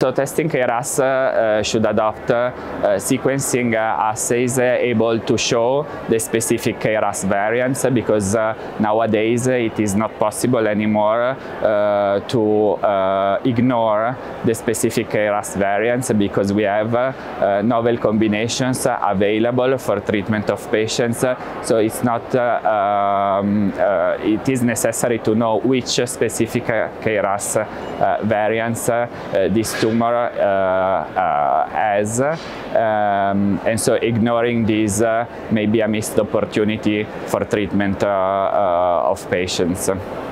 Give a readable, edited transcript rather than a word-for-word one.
So testing KRAS should adopt sequencing assays able to show the specific KRAS variants, because nowadays it is not possible anymore to ignore the specific KRAS variants, because we have novel combinations available for treatment of patients. So it's not, it is necessary to know which specific KRAS variants this tumor has, and so ignoring these may be a missed opportunity for treatment of patients.